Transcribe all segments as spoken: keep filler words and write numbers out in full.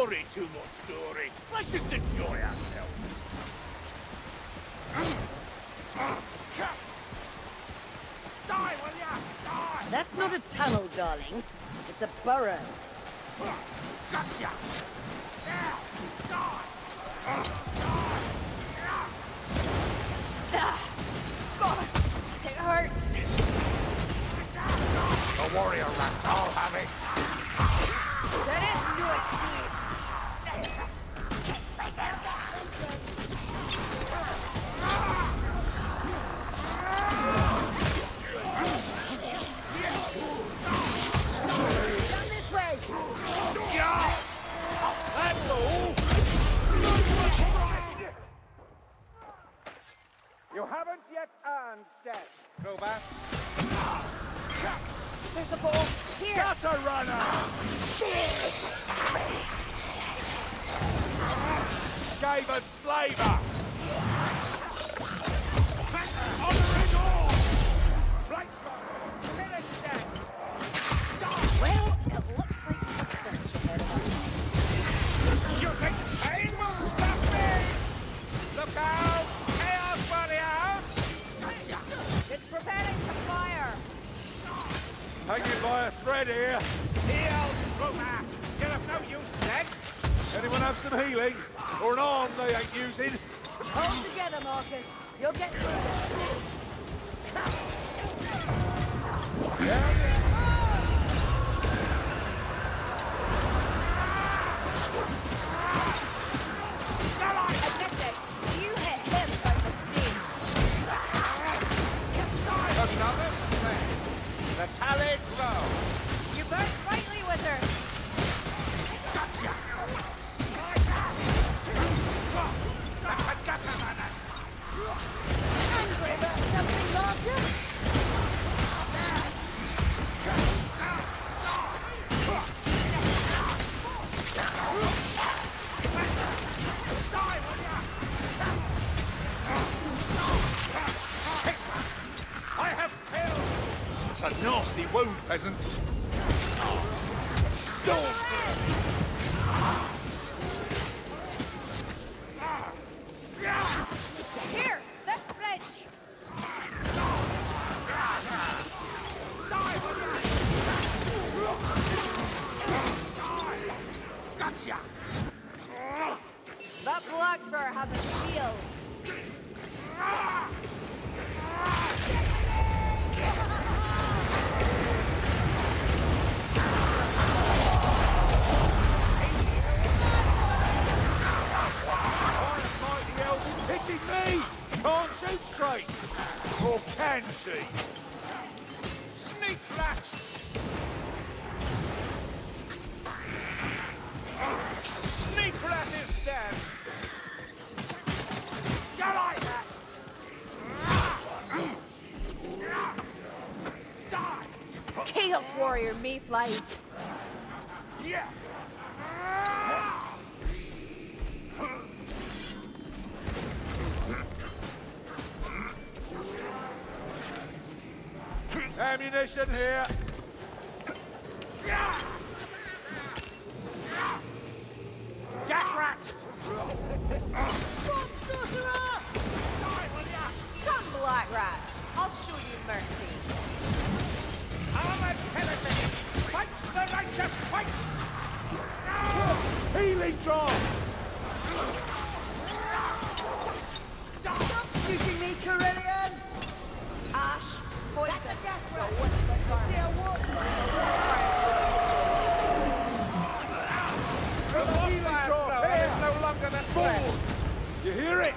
worry too much, Dory. Let's just enjoy ourselves. Die, will ya? Die! That's not a tunnel, darlings. It's a burrow. Gotcha! Now! Die! Ah, God, it hurts. The warrior rats, I'll have it! There is no escape. Down this way! Yeah! That's all! You haven't yet earned death, Crobat. There's a ball. Here. Gutter runner! Skaven slaver! Honor it all! Finish them. Well, it looks like there's a search ahead of us. You think pain will stop me? Look out! Chaos warrior! It's preparing to fire. Hanging by a thread here. Heal, Roma! You're of no use then. Anyone have some healing? Or an arm they ain't using? Hold together, Marcus. You'll get through this. Admit it. You hit him by mistake. Another snare. The tally grow. You burnt brightly, wizard. Gotcha! Angry about something, Marcus? I have killed! It's a nasty wound, peasant. Here, this bridge. Gotcha! That Blackfur has a shield. Hitting me! Can't shoot straight! Or can she? Sneak rat! Sneak rat is dead! You like that? Die! Chaos Warrior Mayflies. Yeah! Ammunition here! Gas rat! Come, Black Rat. I'll show you mercy. Armored skeleton! Fight the righteous fight! Healing draw! Stop shooting me, Carillion! Ash, poison. That's a gas the rat. whisper I see a walk. The healing draw is no longer the threat! You hear it?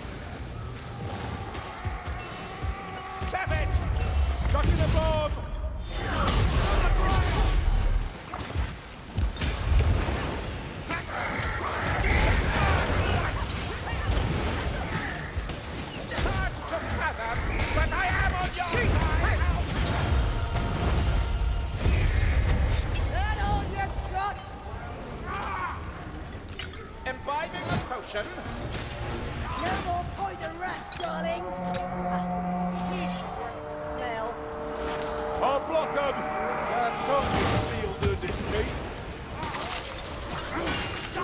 Savage! Chucking a bomb! Hard to fathom, but I am on your side! That all you've got? Imbibing the potion? No more poison rats, darlings! smell. I'll block them! Our tongue will shield the defeat.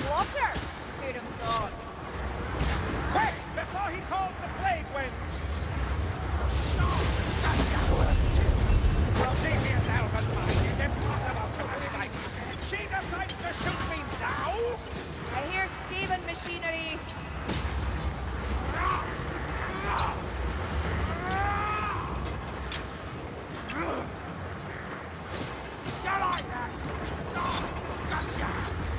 slaughter. Who'd have thought? Quick, before he calls the plague winds! Devious elven mind is impossible to recite. She decides to shoot me now? I hear Skaven machinery. You like that? Gotcha!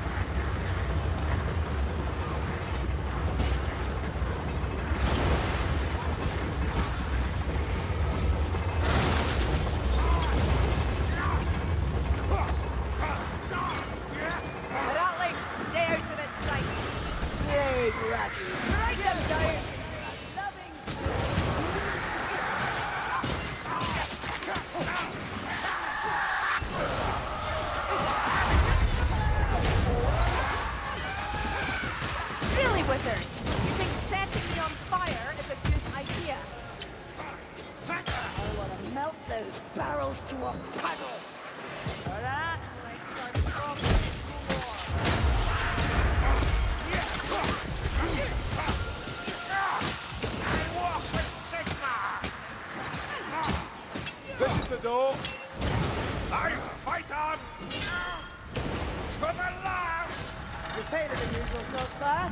Rattling, stay out of its sight. Big ratties. Strike them down. Loving. Really, wizard? You think setting me on fire is a good idea? I want to melt those barrels to a puddle. Alright, let's start the problem. This is the door. I fight on! To the last! You paid it the usual so far.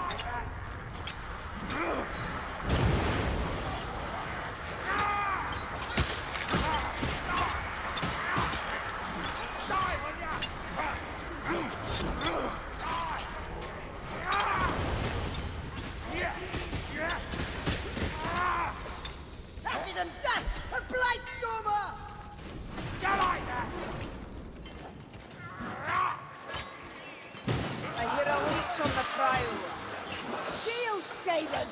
Die, will ya? Die! Yeah! Yeah! Ashes and dust! A blight stormer! You like that? I hear a leech on the prowl. Shield, Skaven!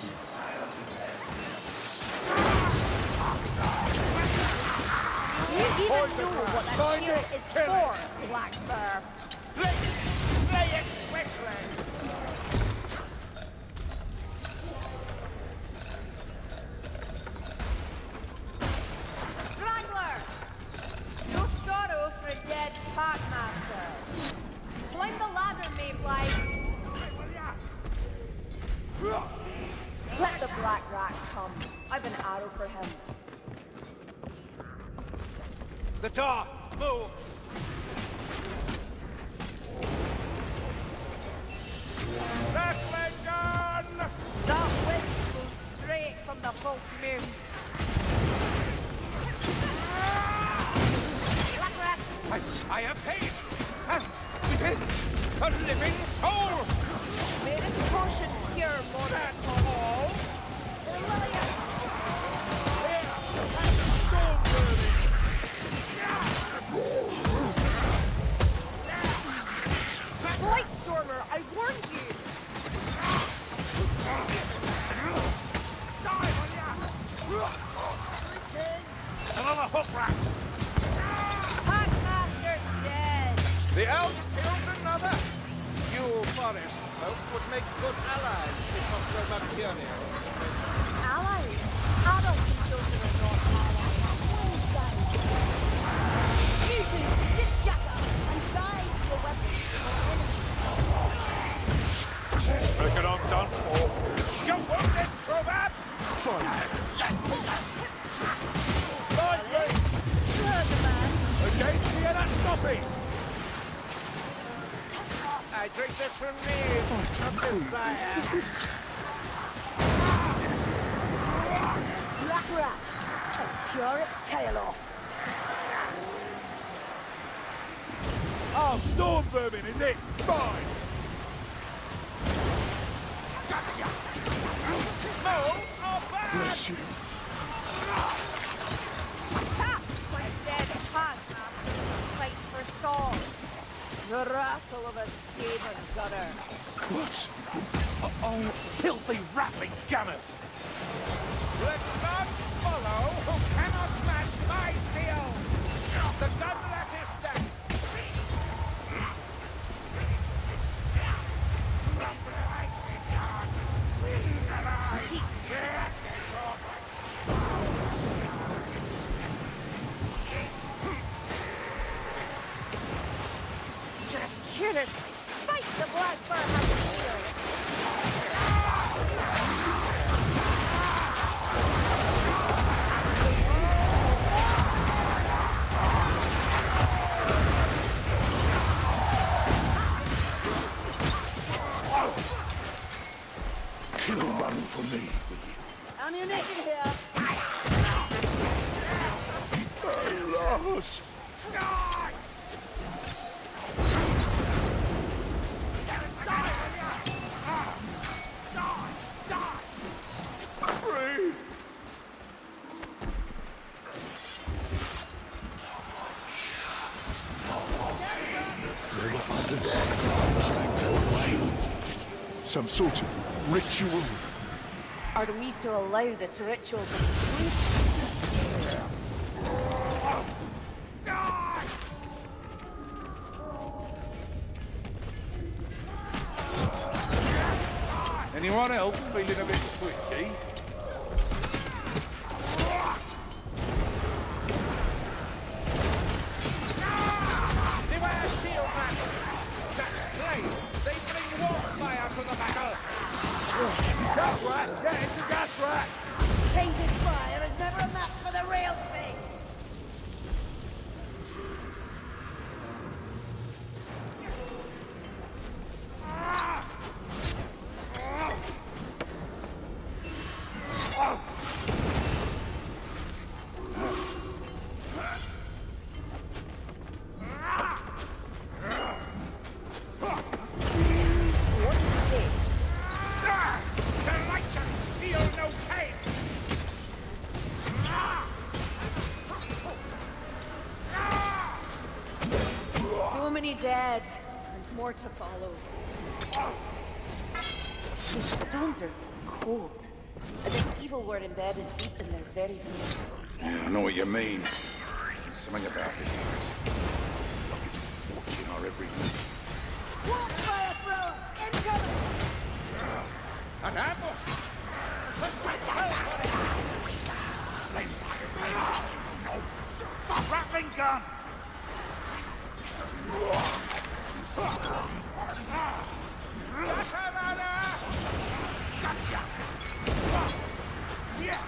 Do you even know what that shield is for, Black Bear? Play it quickly! Strangler! No sorrow for a dead Packmaster. Climb the ladder, Mayflies. Let the Black Rat come. I've an arrow for him. The door! Move! Wrestling gun! That wind blew straight from the false moon. Black Rat! I, I have pain! And it is a living soul! May this portion cure more than That's all! Blightstormer, I warned you! Die, will ya? Another hook rat! Packmaster's dead! The elf killed another. You forest folk would make good allies if not so much tyranny. Allies? Adults and children are not allies. You two, just shut up and drive your weapons to your enemies. Reckon I'm done for. You wounded, Crowbat? Fine. You heard the man. Against the Anastopi. I drink this from me, not this sire. Black rat. And tear its tail off. Oh, storm vermin, is it? Fine. Gotcha! Move or back! Bless you. Ha! My dead Packmaster fight for swords. The rattle of a Skaven gunner. What? Oh, filthy rattling gunners. Let none follow who cannot match my zeal! The gun that is dead! Here to spite the Black Bear Kill one for me. Ammunition here. Alas! Free! Some sort of ritual. Are we to allow this ritual to complete? Anyone else feeling a bit twitchy? Beware shield man! That blade! They bring warfire to the battle! Gas rat! Yeah, it's a gas rat! Tainted fire is never a match for the real thing. Dead, and more to follow. These stones are cold, as if evil were embedded deep in their very being. Yeah, I know what you mean. There's something about it here. Like it's fortune our every move. Walk fire thrower! Incoming! An ambush! Rattling gun! Gotcha! Yeah!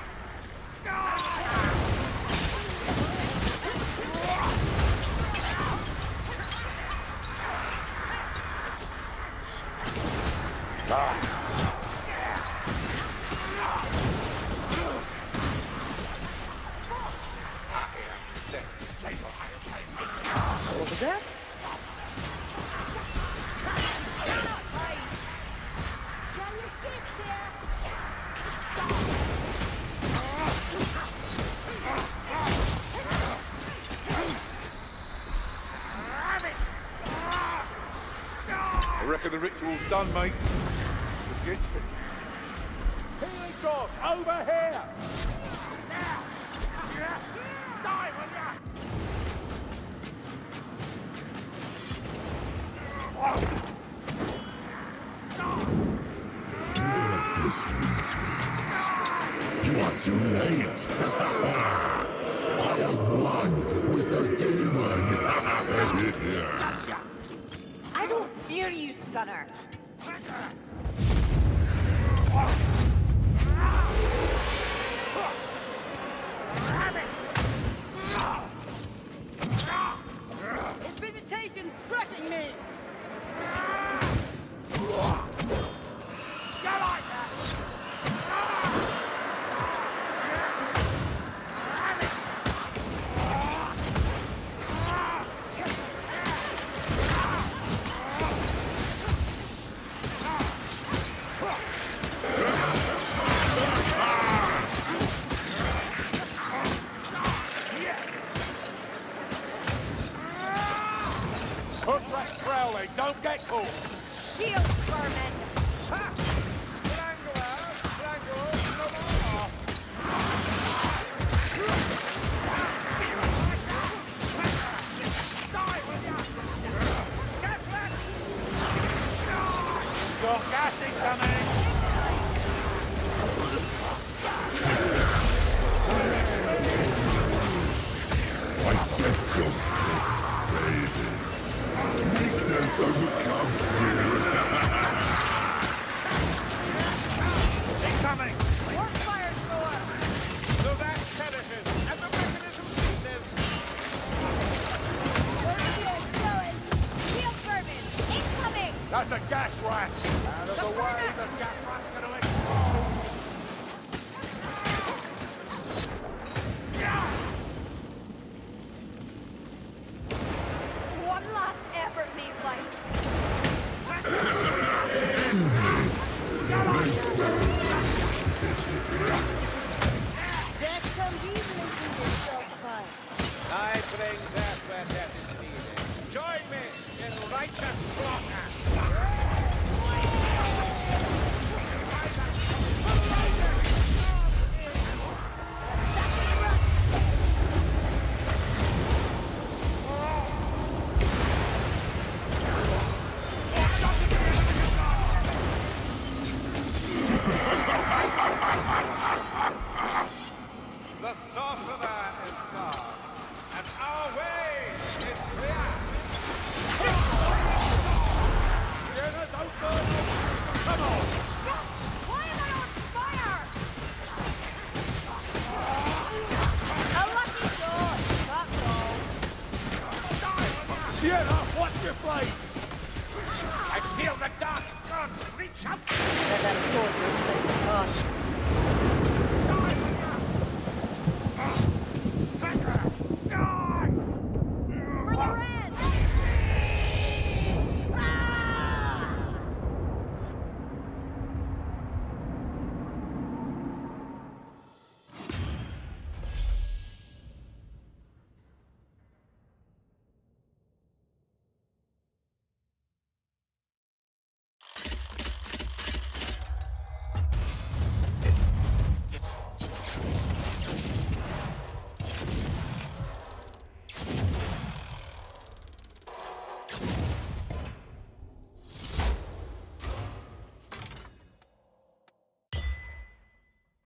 Over there? I reckon the ritual's done, mates. The gentry. Healing dog, over here! Now! Die, will ya? You are too late. I am one with the demon. I don't fear you, Scunner. His visitation's threatening me! Hook rat prowling, don't get caught! Shield vermin! Ha! Strangler! Strangle! No more! Die, will ya? Gas left! Got gas incoming! I set you, baby. Weakness overcomes you. Incoming! Warfire thrower! So that perishes, and the mechanism ceases! Shield going! Shield vermin! Incoming! That's a gas rat! Out of the way, the gas rat's gonna explode! Come on! Why am I on fire? A lucky shot, that's all. Sienna, watch your blade! I feel the dark gods reach out. Let that sorcerer's plenty cost.